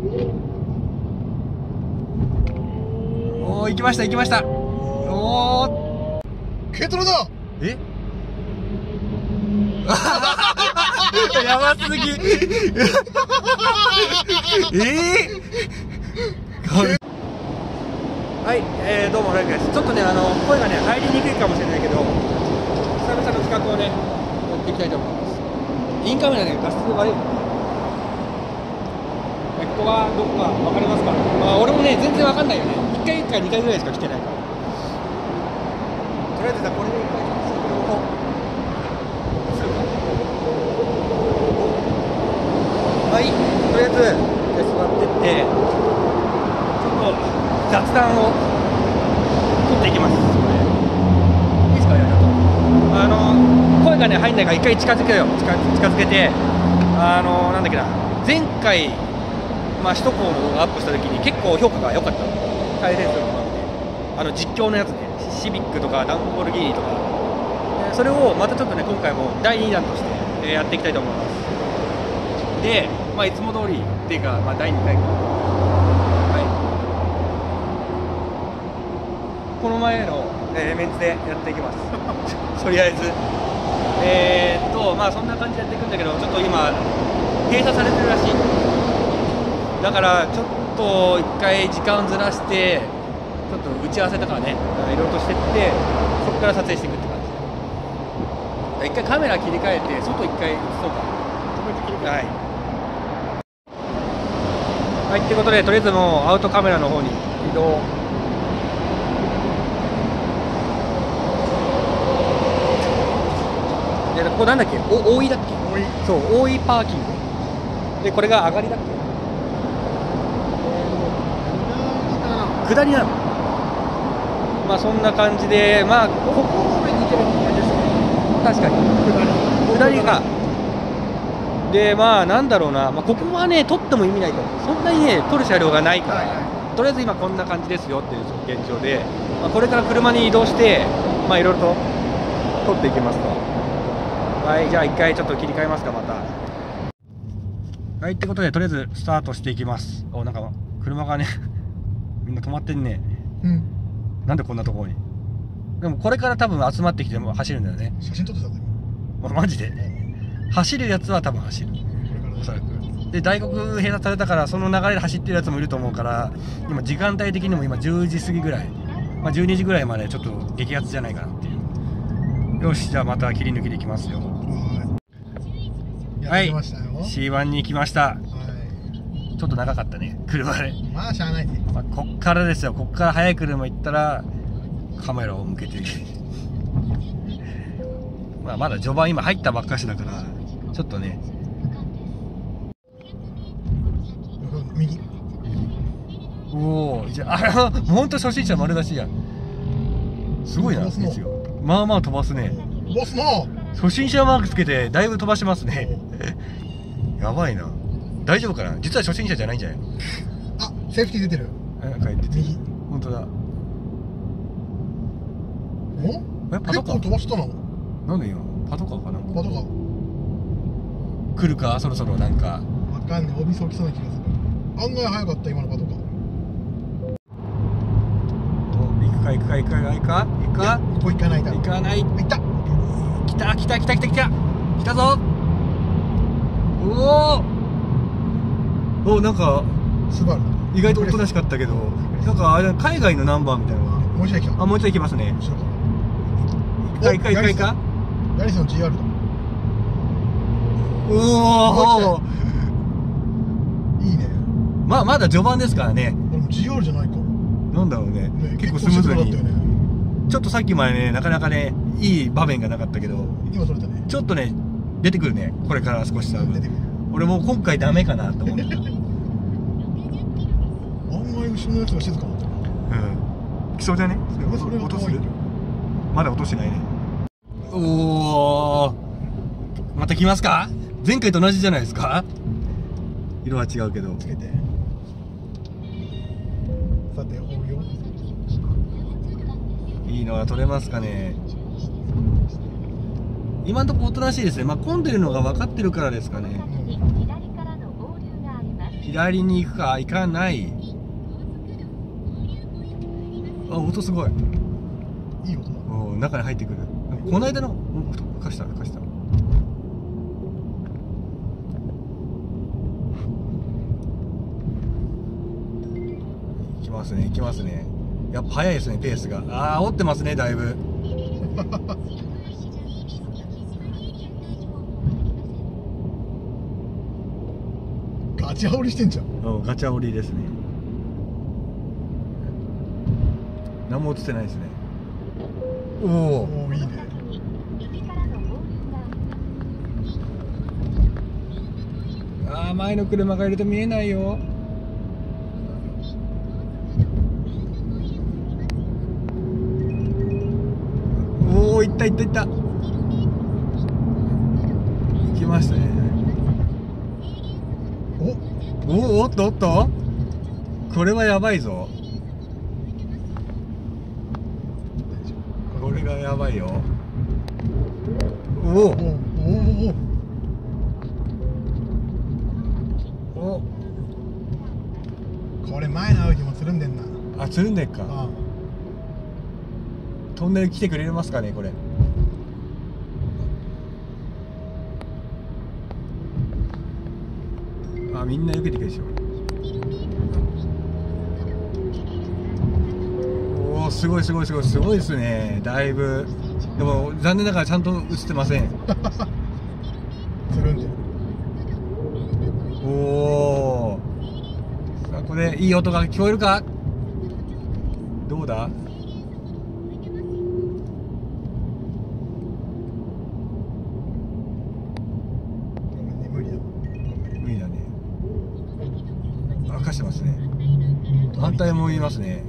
おお、行きました行きました。おお、 軽トラだ。 えやばすぎはい、どうも、ライクです。ちょっとね、声がね、入りにくいかもしれないけど、久々の企画をね、やっていきたいと思います。インカメラね、画質悪い。ここはどこか分かりますか？まあ、俺もね、全然分かんないよね。1回か2回ぐらいしか来てないから。とりあえず、これで1回ここ。はい、とりあえず、座ってって、ちょっと雑談を取っていきます。いいですかね、ちょっと。声がね、入んないから、一回近づけよ、近づけて、なんだっけな、前回、首都高の動画アップしたときに、結構評価が良かったの。再生数も伸びて、実況のやつね、シビックとか、ランボルギーニとか、それをまたちょっとね、今回も第2弾として、やっていきたいと思います。で、いつも通りっていうか、第2回か、はい、この前の、メンツでやっていきますとりあえずそんな感じでやっていくんだけど、ちょっと今閉鎖されてるらしい。だからちょっと一回時間ずらして、ちょっと打ち合わせとかね、いろいろとしてって、そこから撮影していくって感じ。一回カメラ切り替えて、外一回映そうか。はい。はい、ということで、とりあえずもうアウトカメラの方に移動。で、ここなんだっけ、大井だっけ。そう、大井パーキングで、これが上がりだっけ、下りなの。そんな感じで、ここ方面に行けるって感じですね。確かに下りがで、なんだろうな、ここはね、撮っても意味ないと思う。そんなにね、撮る車両がないから、とりあえず今こんな感じですよっていう現状で、これから車に移動して、いろいろと撮っていきますと。はい、じゃあ一回ちょっと切り替えますか、また。はい、ってことで、とりあえずスタートしていきます。なんか、車がね、みんな止まってんね。 うん。 なんでこんなところに。でもこれから多分集まってきても走るんだよね。 写真撮ってたんだよ。 マジで。走るやつは多分走る。おそらく。で、大黒閉鎖されたから、その流れで走ってるやつもいると思うから、今時間帯的にも今10時過ぎぐらい、12時ぐらいまでちょっと激アツじゃないかなっていう。よし、じゃあまた切り抜きでいきますよ。はい、C1 に来ました。ちょっと長かったね、車で。 しゃあないね。 こっからですよ。こっから速い車行ったらカメラを向けてまだ序盤今入ったばっかしだから、ちょっとね。 右。 おお、じゃあ、ほんと初心者丸出しやん。すごいな、ですよ。まあまあ飛ばすね。 飛ばすな。 初心者マークつけてだいぶ飛ばしますねやばいな。大丈夫かな。実は初心者じゃないんじゃないの。 セーフティー出てる。 帰ってて。 右。 本当だ。 結構飛ばしたの。 なんで今パトカーかな。 パトカー来るか、そろそろなんか。 わかんない、お店起きそうな気がする。案外早かった、今のパトカー。 行くか。 ここ行かないだろ。 行かない。 行った。 来たぞ。お、なんかスバル意外とおとなしかったけど、なんかあれ海外のナンバーみたいな。 もう一台来た。 もう一台行きますね。行か。 ヤリスの GR だ。 おお、 いいね。 まだ序盤ですからね。 でも GR じゃないか。 なんだろうね。結構スムーズに。ちょっとさっきまでね、なかなかね、いい場面がなかったけど、 今それだね。 ちょっとね、出てくるね。これから少しさ。 出てくる。 俺もう今回ダメかなと思って。 案外後ろのやつが静かになってる。 来そうじゃね。音する。まだ音しないね。おお、また来ますか。前回と同じじゃないですか。色は違うけど。 つけて。さて、追うよ。 いいのが撮れますかね。今のところおとなしいですね。混んでるのが分かってるからですかね。 左に行くか、行かない。あ、音すごい。 いい音だ。 お、中に入ってくる。この間の貸した貸した。行きますね行きますね。やっぱ早いですね、ペースが。ああ、煽ってますね、だいぶ。 ガチ煽りしてんじゃん。 うん、ガチャ折りですね。何も映ってないですね。おお、 おお、いいね。 ああ、前の車がいると見えないよ。おお、行った行った行った。行きましたね。おお、おっとおっと、これはやばいぞ。これがやばいよ。おおおおおお、 これ前の歩きもつるんでんな。 あ、つるんでっか。 あトンネル来てくれますかね、これ。あ、みんな避けてくるでしょ。おお、すごいすごいすごいすごいですね、だいぶ。でも残念ながらちゃんと映ってません。 つるんでる。 おお、さあ、これいい音が聞こえるか。どうだ。 ごめんね、無理だ。 無理だね。あ、貸してますね。反対も言いますね。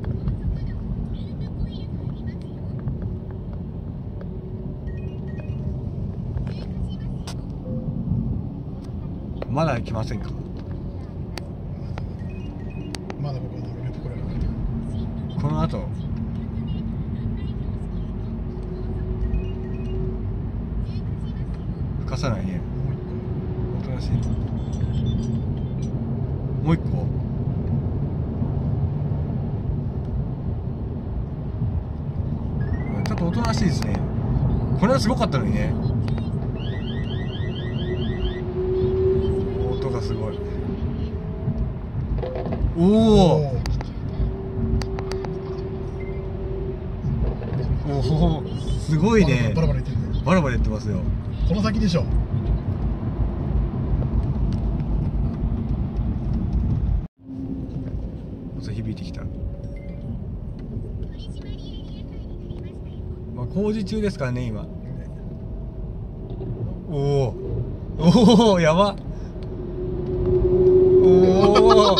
まだ来ませんか。 まだ僕はダメなところが。 この後吹かさないね。おとなしい。もう一個。ちょっとおとなしいですね。これはすごかったのにね。音がすごい。おお。おお、すごいね。 バラバラ言ってるね。 バラバラ言ってますよ。 この先でしょ。 音響いてきた。まあ工事中ですからね、今。おお、おお、やば。おお、おお、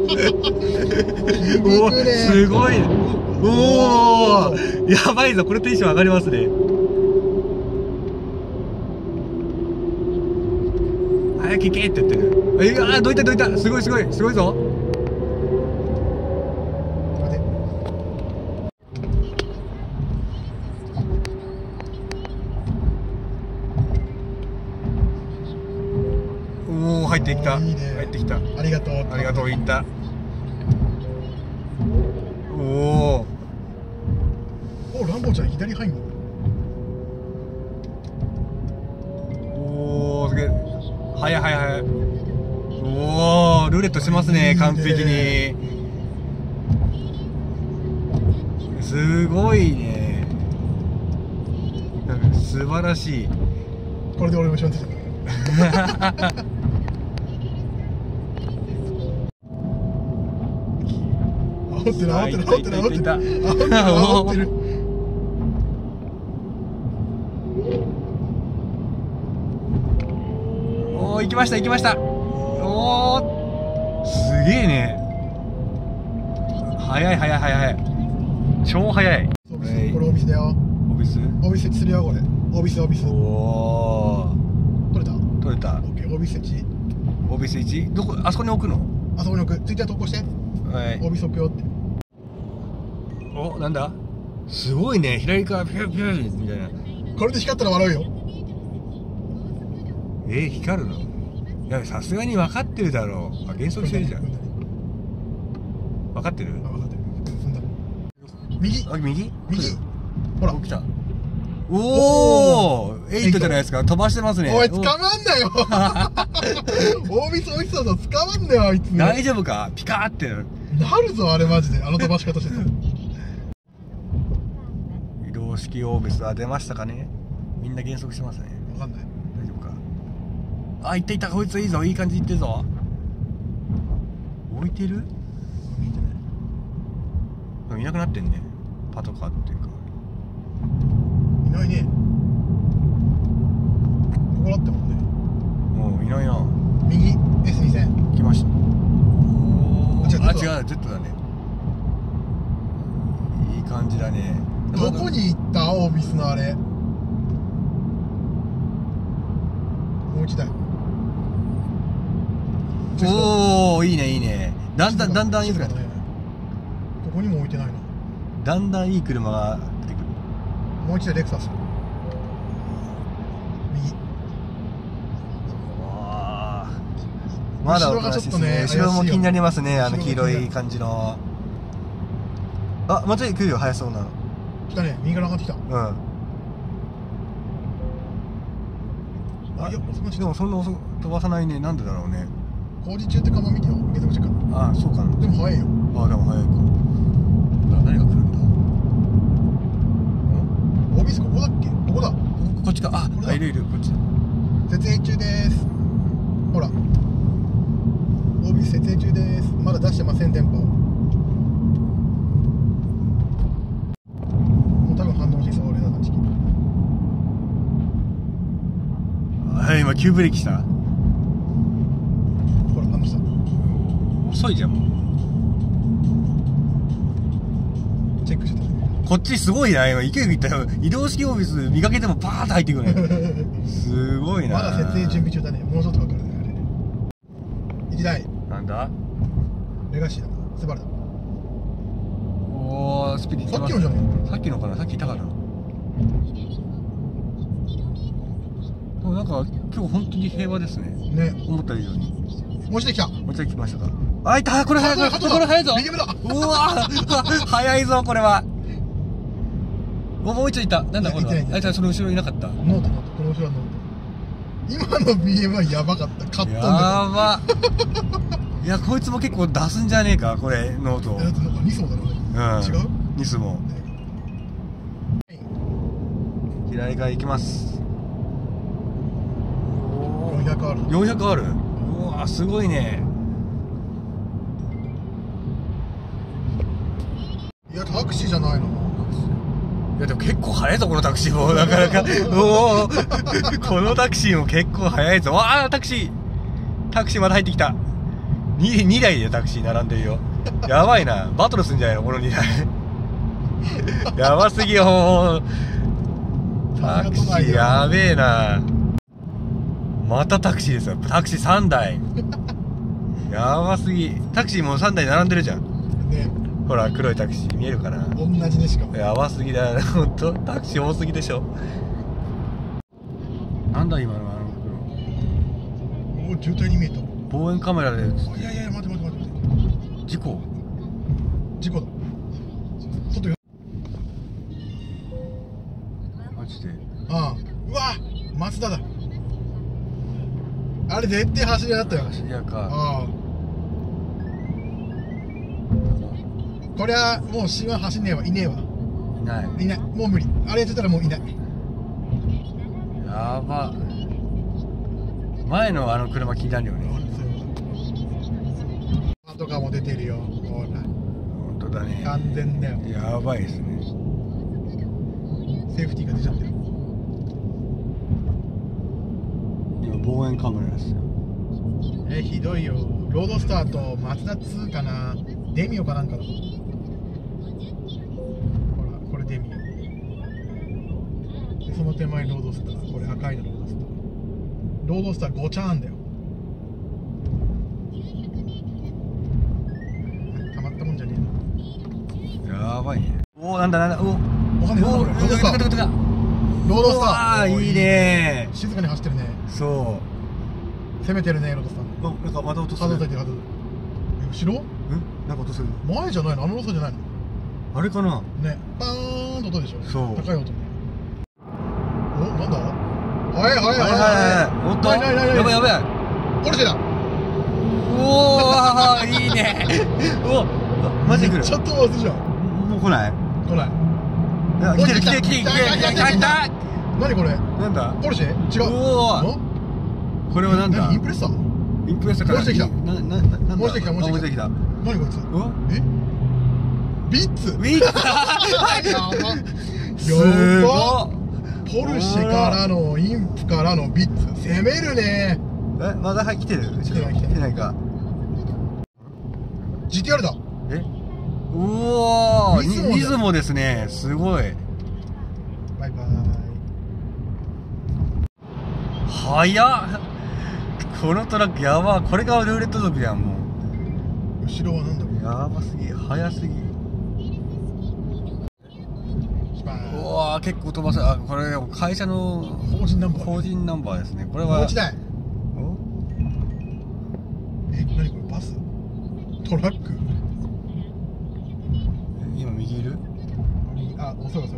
すごい。おお、やばいぞ、これテンション上がりますね。早く行けって言ってる。あ、どいたどいた、すごいすごいすごいぞ。 待て。 おお、入ってきた。 いいね。 入ってきた。 ありがとう。 ありがとう、言った。おお。 お、ランボちゃん左入んの。 おお、すげえ。早い早い早い。おお、ルーレットしてますね、完璧に。すごいね。なんか素晴らしい。 これで俺も一緒になってた。煽ってる煽ってる煽ってる煽ってる煽ってる。 おお、行きました行きました。おお、すげえね。早い早い早い早い。超早い。 これオビスだよ。 オビス。 オビス設置するよ、これ。オビスオビス。 おお。 取れた。 取れた。 オッケー、オビス設置。 オビス1、どこ、あそこに置くの。 あそこに置く。ツイッター投稿して。 はい。 オビス置くよって。 お、なんだ。すごいね、左からピューピューみたいな。 これで光ったら笑うよ。 光るの。 だからさすがに分かってるだろう。あ、減速してるじゃん。分かってる？ あ、分かってる。踏んだ。右。 あ、右？ 右。ほら。 来た。おお、8じゃないですか。飛ばしてますね。 おい、捕まんなよ。大みそおいしそうだ、捕まんなよ、あいつ。 大丈夫か？ピカーってなる。 なるぞ、あれマジで。あの飛ばし方してた。 移動式オービスは出ましたかね。みんな減速してますね。 わかんない。 大丈夫か？あ、行っていった。こいついいぞ。いい感じで行ってるぞ。置いてる？ 見えてない。 いなくなってんね。パトカーっていうか。 いないね。ここだったもんね。 もういないな。 右 S2000 来ました。あ、違う、Z だね。いい感じだね。 どこに行ったオービスのあれ。もう一台。 おお、いいねいいね。だんだん良くなって。 ここにも置いてないな。 だんだんいい車が出てくる。 もう一台レクサス。右。 まだ後ろがちょっとね、 後ろも気になりますね。あの後ろ黄色い感じの。あ、また来るよ。速そうなの。 来たね。右から上がってきた。 うん。 あ、いや、遅くなっちゃった。 でもそんな遅く飛ばさないね。なんでだろうね。 工事中って看板見てよ。受付か。 ああ、そうかな。 でも早いよ。 ああ、でも早いか。何が来るんだ。 オービスここだっけ？ここだ。 こっちか。あ、いるいる。こっち。 設営中です。ほら。オービス設営中です。まだ出してません、電波を。もう多分反応しそう、俺らのチキン。 はい、今急ブレーキした。 ほら、反応した。 遅いじゃん。もうチェックしてたね。 こっちすごいな。今勢いいったよ。移動式オービス見かけてもパーッと入ってくるね。すごいな。 まだ設営準備中だね。もうちょっとかかるね、あれ。1台。 なんだ？ レガシーだな。スバルだ。 おー、スピリット。 さっきのじゃねえ。 さっきのかな。さっきいたかな。でもなんか今日本当に平和ですね。 ね。 思った以上に。 もう一台来た。 もう一回来ましたか。あ、いた。これ早いぞ。これ早いぞ。 右目だ。 うわ早いぞこれは。お、もう一度いた。なんだこれは。あいつはその後ろいなかった。 ノート。この後ろはノート。今の BM はやばかった。カットンだ。 やば。いや、こいつも結構出すんじゃねえか、これ、ノート。 だってなんか2層だろうね。 うん。 違う 2層も。左側行きます。 400ある。 400ある。うわ、すごいね。 いや、タクシーじゃないの。 いやでも結構速いぞこのタクシーもなかなかおおこのタクシーも結構速いぞ。わあタクシーまた入ってきた。2台でタクシー並んでるよ。やばいな。バトルすんじゃないのこの2台。やばすぎよ。タクシーやべえな。またタクシーですよ。タクシー3台。やばすぎ。タクシーも3台並んでるじゃんね。 ほら黒いタクシー見えるかな。 同じねしかも。 やばすぎだよ。ほんとタクシー多すぎでしょ。なんだ今のあのおお、渋滞に見えた。 望遠カメラで。 いやいや、待て。 事故だ。ちょっとよ。 マジで。 ああ、うわ、松田だ。あれ絶対走りだったよ。 走り屋か。 ああ。こりゃもう C1 走んねえわ。いねえわ。 いない。 もう無理。あれやってたらもういない。 やば。前のあの車気になるよね。 パトカーも出てるよ。ほら。 本当だね。 完全だよ。 やばいですね。 セーフティーが出ちゃってる。 今望遠カメラですよ。 ひどいよ。ロードスターとマツダ2かな。デミオかなんかだ。ほら、これデミオ。で、その手前ロードスター。これ赤いのロードスター。ロードスター5チャーンだよ。たまったもんじゃねえな。 やばいね。おお、なんだ。おわかんない。ロードスター。ロードスター。 いいね。 静かに走ってるね。 そ攻めてるねロトさん。 あ、なんかまた音する。 ハード叩いてるハード。後ろ？ なんか音する。 前じゃないの？あの音じゃないの？ あれかな。 ね、パーンと音でしょ。 そう。 高い音。お、なんだ？はいはいはいはい。 おっと。やばいやばい。 ポルシェだ。 おお、いいね。お、マジで来る。 ちょっと押すじゃん。 もう来ない？ 来ない。 来てる来てる来てる来た。 何これ？ なんだ？ ポルシェ？違う。 おお。これはなんだ？ インプレッサー？ インプレッサーから。 もうしてきた。 もうしてきた。 もうしてきた。何こいつ？え？ビッツ？ ビッツ。 やば。ポルシェからのインプからのビッツ。攻めるね。 え、まだ来てる？ 来てないか。GTR だ。 え？おお、ニズモですね。すごい。 バイバイ。 早っ。このトラックやば。これがルーレット族やんもう。後ろはなんだろう。 やばすぎ。早すぎ。うわー、結構飛ばす。あ、これ会社の法人ナンバー。 法人ナンバーですね。これは。 もう一台。え、何これバス？トラック？ 今右いる？ あ、遅い。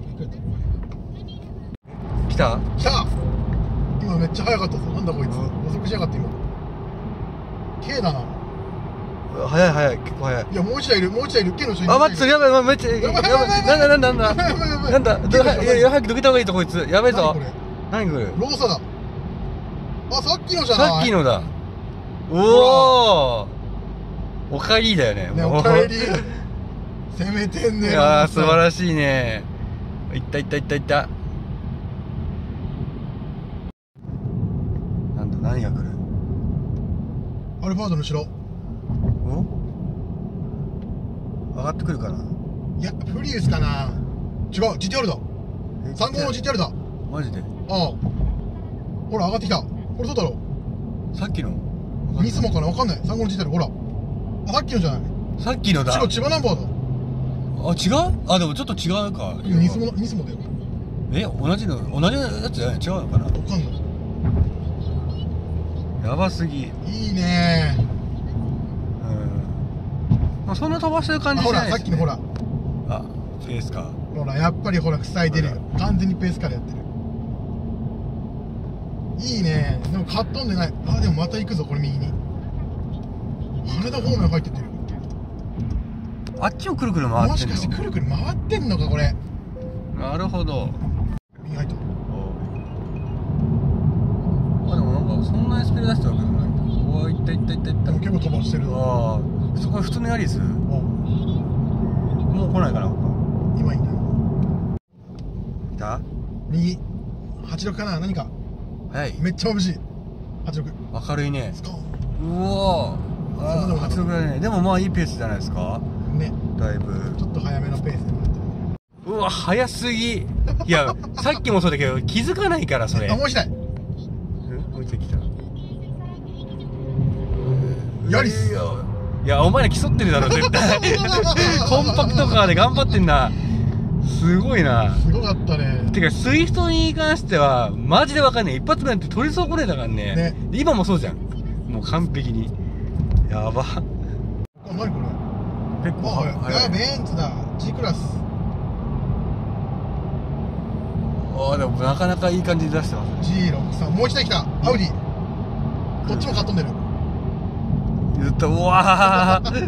来た？ 今めっちゃ速かったぞ。なんだこいつ。遅くしやがって今。K だな。 早い、結構早い。 いや、もう一台いる。K の人いる。 あ、待って、やばい、めっちゃ、やばい。なんだ。いや、早くどけた方がいいとこいつ。やべえぞ。何これ？ ローサだ。あ、さっきのじゃない？ さっきのだ。おお。おかえりだよね。 おかえり。攻めてんね。 いやー、素晴らしいね。いった。なんだ、何が来る？ アルファードの後ろ。 お？上がってくるかな？ いや、プリウスかな。違う、GTR だ。35の GTR だ。 マジで？ ああ。ほら、上がってきた。これそうだろ。 さっきの？ ニスモかな、わかんない。35の GTR、ほら。あ、さっきのじゃない。 さっきのだ。 違う、千葉ナンバーだ。 あ、違う？あ、でもちょっと違うか。 ニスモだよ。 え、同じやつじゃない？違うのかな？ わかんない。 やばすぎ。 いいね。 まあ、そんな飛ばしてる感じじゃないですね。 ほら、さっきのほら。 あ、ペースか。 ほら、やっぱりほら、塞いでるよ。完全にペースカーでやってる。いいね。でもカットんでない。あ、でもまた行くぞ、これ右に。羽田方面入ってってる。 あっちをくるくる回ってんの？ もしかしてくるくる回ってんのか、これ。 なるほど。 右入った。 あ、でもなんかそんなにスピード出してるわけじゃない。うわ、いった。 でも結構飛ばしてる。 ああ、そこ普通のヤリス？もう来ないかな。 今いいんだよ。 いた？ 右。86かな、何か。 はい。 めっちゃ眩しい。86。 明るいね。 スコーン。 うわー。86だね。でもまあいいペースじゃないですか。 ね。 だいぶ。 ちょっと早めのペースで回ってる。 うわ、早すぎ。いや、さっきもそうだけど、気づかないから、それ。 あ、もう一台。 もう一台来た。 ヤリス。 いや、お前ら競ってるだろ、絶対。コンパクトカーで頑張ってんな。すごいな。 すごかったね。 てか、スイフトに関しては、マジでわかんない。一発目なんて取り損ねたからね。今もそうじゃん。もう完璧に。やば。 あ、何これ。 結構早い。ベンツだ。G クラス。 ああ、でもなかなかいい感じで出してます。 G63。もう一台来た。アウディ。こっちもカットんでる。 言った。うわー。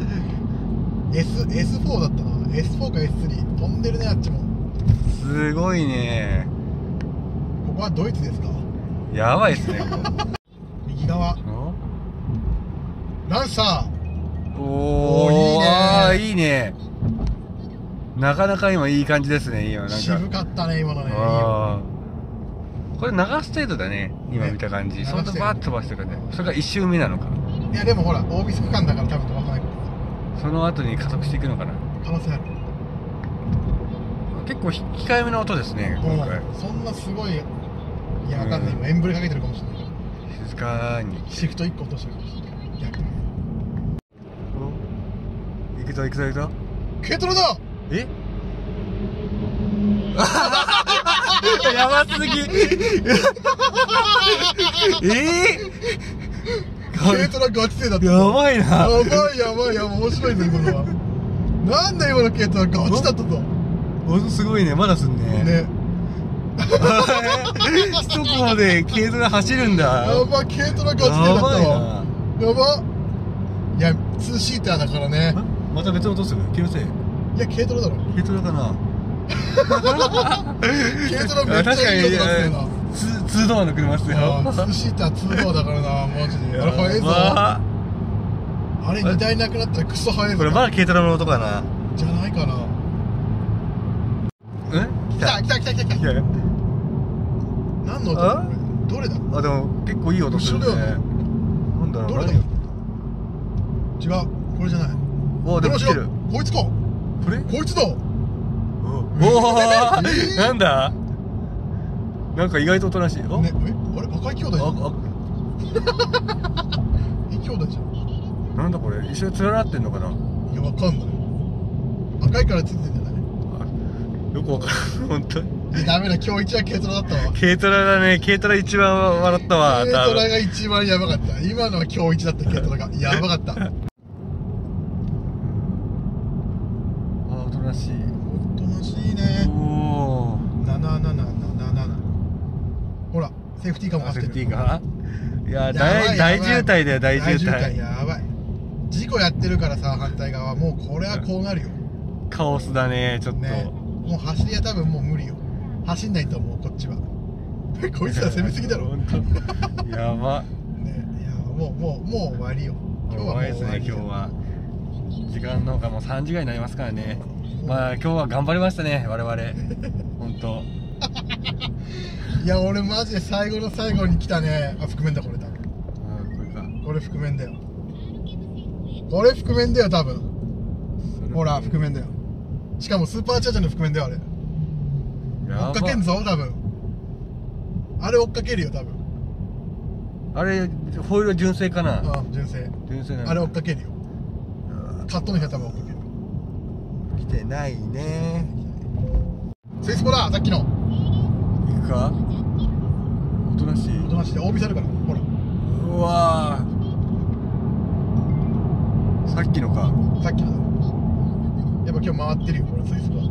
S4 だったな。S4 か S3。飛んでるね、あっちも。 すごいね。 ここはドイツですか？ やばいっすね。 右側。ランサー。 おー、いいね。あー、いいね。なかなか今いい感じですね、今なんか。 渋かったね、今のね。 あー、これ流す程度だね、今見た感じ。そんなバーッと飛ばしてるからね。それが1周目なのか。 いや、でもほら、大ビス区間だから多分飛ばさないから。 その後に加速していくのかな。 可能性ある。 結構控えめな音ですね、今回。 そんなすごい。いや、わかんない。今エンブレかけてるかもしれない。 静かに。 シフト1個落としてるかもしれない。逆に。 行くぞ。 軽トラだ。 えやばすぎ。 軽トラガチ勢だった。 やばいな。 やばい面白いぞ今のは。なんだ今の軽トラガチだったぞ。 ほんとすごいね、まだすんね。 ね。 一コで軽トラ走るんだ。 やば、軽トラガチ勢だったわ。やば。いや、2シーターだからね。 また別の音する？気のせい。 いや、軽トラだろ。 軽トラかな。 軽トラめっちゃいい音だったよな。 2ドアの車っすよ。 2シーター2ドアだからな、マジで。あれ速いぞ。あれ荷台なくなったらクソ速いぞ。 これまだ軽トラの音かな。 じゃないかな。来た。何の音だこれ。どれだ。 あ、でも結構いい音するね。 後ろだよね。 なんだろう。 どれだ。違う、これじゃない。 お、でも来てる。 こいつか。 これ？ こいつだ。 おお、なんだ。なんか意外とおとなしい。 ね、あれ赤い兄弟じゃん。いい兄弟じゃん。 なんだこれ、一緒に連なってんのかな。 いや、わかんない。赤いからついてんじゃない。 よくわかんない、本当に。 ダメだ、今日一は軽トラだったわ。 軽トラだね、軽トラ一番笑ったわ。 軽トラが一番やばかった。今のは今日一だった、軽トラが。やばかった。 あ、おとなしい。 おとなしいね。 おお。 7777。ほら、セーフティーカーも走ってる。 セーフティーカー。いや、大渋滞だよ、大渋滞。 やばい。事故やってるからさ、反対側。もうこれはこうなるよ。 カオスだね、ちょっと。 ね、もう走りは多分もう無理よ。走んないと思う、こっちは。こいつら攻めすぎだろ。 やば。 ね、いや、もう終わりよ。 今日はもう終わりですね、今日は。時間の方がもう3時ぐらいになりますからね。まあ、今日は頑張りましたね、我々。本当。 いや、俺マジで最後の最後に来たね。あ、覆面だ、これ多分。 これか。 これ覆面だよ。これ覆面だよ、多分。ほら、覆面だよ。しかもスーパーチャージャーの覆面だよ、あれ。追っかけんぞ、多分。あれ追っかけるよ、多分。 あれ、ホイールは純正かな。 ああ、純正。 純正なの。 あれ追っかけるよ。カットの人は多分追っかける。 来てないね。 スイスポだ、さっきの。 行くか。おとなしい。 おとなしいで、大見せるから、ほら。 うわー。さっきのか。 さっきの。やっぱ今日回ってるよ、これ、スイスポ。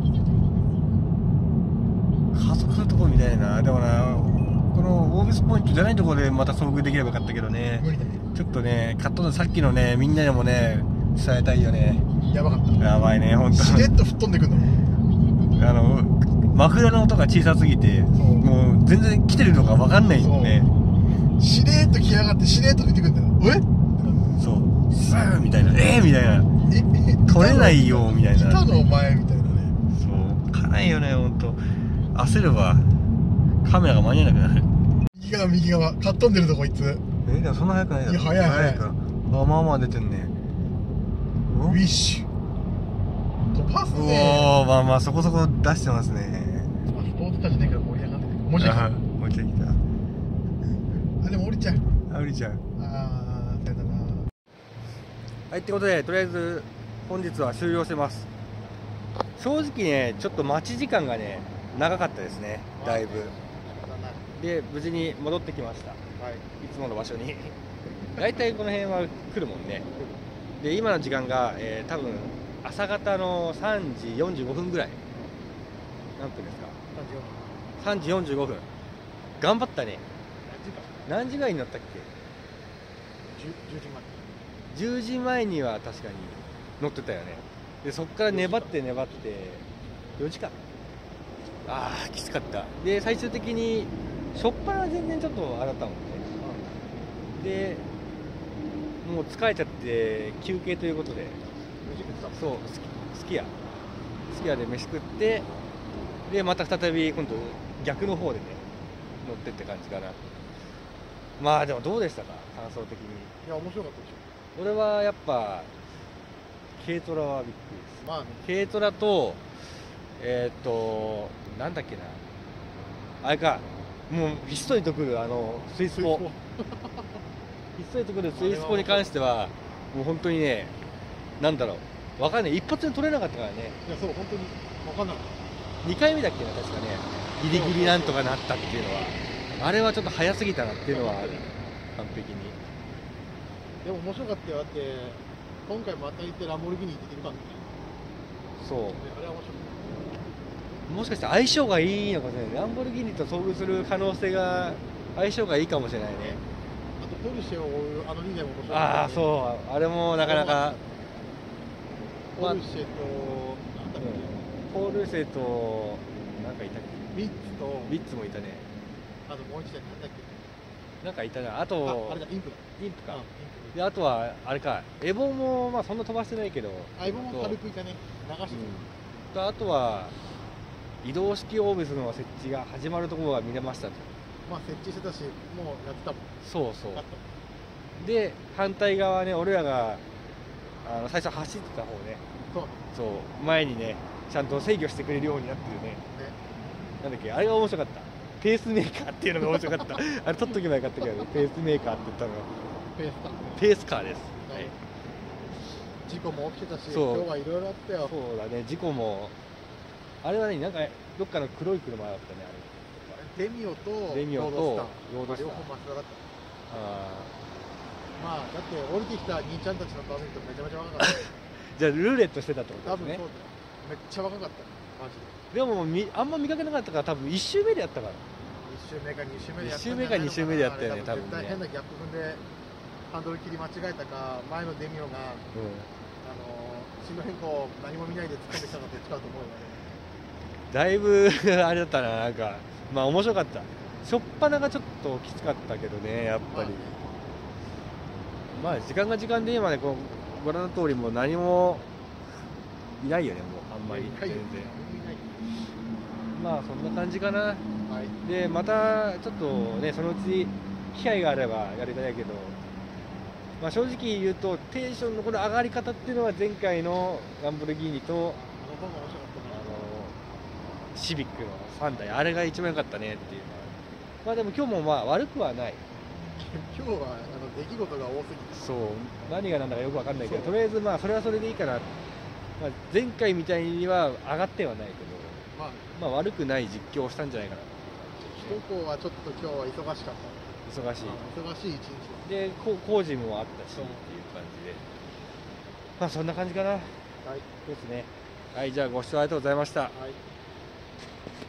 加速するとこみたいな。でもな、このオービスポイントじゃないところでまた遭遇できればよかったけどね。 無理だね。 ちょっとね、カットのさっきのね、みんなでもね、伝えたいよね。 やばかった。 やばいね、ほんと。 しれっと吹っ飛んでくんの。 マフラーの音が小さすぎて、もう全然来てるのが分かんないんで。 しれっと来やがって、しれっと出てくんだよ。 そう。スーみたいな。みたいな。取れないよ、みたいな。 いたのお前みたいなね。 そう。かないよね、ほんと。焦れば、カメラが間に合わなくなる。 右側。かっ飛んでるぞ、こいつ。 でもそんな速くないだろ。 いや、速いか。まあまあ出てんね。 ウィッシュ。飛ばすね。 おー、まあまあそこそこ出してますね。 スポーツカーじゃねえから盛り上がってくる。もうちょいか。 もうちょい来た。 あ、でも降りちゃう。 降りちゃう。 あー、そうだな。 はい、ってことで、とりあえず本日は終了してます。正直ね、ちょっと待ち時間がね、長かったですね、だいぶ。で、無事に戻ってきました。はい、いつもの場所に。大体この辺は来るもんね。で、今の時間が、多分朝方の3時45分ぐらい。何分ですか？3時45分。頑張ったね。何時ぐらいになったっけ？10時前には確かに乗ってたよね。で、そっから粘って4時間。ああ、きつかった。で、最終的に初っ端は全然ちょっとあれだったもんね。で、もう疲れちゃって休憩ということで、そう、すき家で飯食って、でまた再び今度逆の方でね乗ってって感じかな。まあでもどうでしたか、感想的に。 いや、面白かったでしょ。 俺はやっぱ軽トラはびっくりです。 まあね、 軽トラとなんだっけな、あれか、もうひっそりとくるスイスポひっそりとくるスイスポに関してはもう本当にね、なんだろう、わかんない、一発で取れなかったからね。 いや、そう、本当に分かんなかった。 2回目だっけな、確かね、ギリギリなんとかなったっていうのは、あれはちょっと早すぎたなっていうのはある、完璧に。 でも面白かったよ。だって今回また行ってランボルギーニ行ってきるからね。 そう、 あれは面白かっもしかしたら相性がいいのかもしれない。ランボルギーニと遭遇する可能性が相性がいいかもしれないね。 た。あとポルシェを追うあの2台も面白かった、ね。 ああ、そうあれもなかなかポルシェと、なんだっポルシェとなんかいたっけ、ビッツと、 け、ビッツもいたね。 あともう一台なんだっけ、 なんかいたな。あとあれだ、インプだ。 インプか、 インプであとはあれか、エボもまあそんな飛ばしてないけど、 相棒も軽くいたね、流してあとは移動式オービスの設置が始まるところが見れましたと。 まあ設置してたし、もうやってたもん。 そうそうあったで反対側ね、俺らが最初走ってた方ね、 そうそう前にねちゃんと制御してくれるようになってるね。 ね。 なんだっけ、あれが面白かった。ペースメーカーっていうのが面白かったあれ取っとけばよかったけど、ペースメーカーって言ったのがペースター。 ペースカーです、 はいはい、 事故も起きてたし、 そう今日はいろいろあったよ。 そうだね、事故もあれはね、なんかどっかの黒い車だったね、あれ。 レミオとレミオとロードスター、 ロードスター両方マツダだった。 あまあだって降りてきた兄ちゃんたちのパーセントめちゃめちゃ若かった。 じゃあルーレットしてたってことですね。 多分そうだよ。めっちゃ若かったマジで。 でもあんま見かけなかったから、多分1周目でやったから。 1周目か2周目でやった 1周目か2周目でやったよね、多分ね。 絶対変なギャップ踏んでハンドル切り間違えたか、前のデミオが進路変更何も見ないで突っ込んできたのかどっちかと思うよね。 だいぶあれだったな、なんかまあ面白かった。初っ端がちょっときつかったけどね、やっぱり。まあ時間が時間で今ね、ご覧の通りもう何もいないよね、もうあんまり全然。まあそんな感じかな。 はい、 でまたちょっとね、そのうち機会があればやりたいけど、まあ、正直言うとテンションのこの上がり方っていうのは前回のランボルギーニとあの方が面白かったな。 シビックの3台、あれが一番良かったねっていうのは。まあでも今日もまあ悪くはない。 今日は出来事が多すぎて、 そう何が何だかよく分かんないけど、 そうとりあえずまあそれはそれでいいかな、まあ、前回みたいには上がってはないけまあど、まあ悪くない実況をしたんじゃないかな。 首都高はちょっと今日は忙しかった。 忙しい忙しい一日で工事もあったしっていう感じで、まあそんな感じかな。 はい、 ですね。はい、じゃあご視聴ありがとうございました。 はい。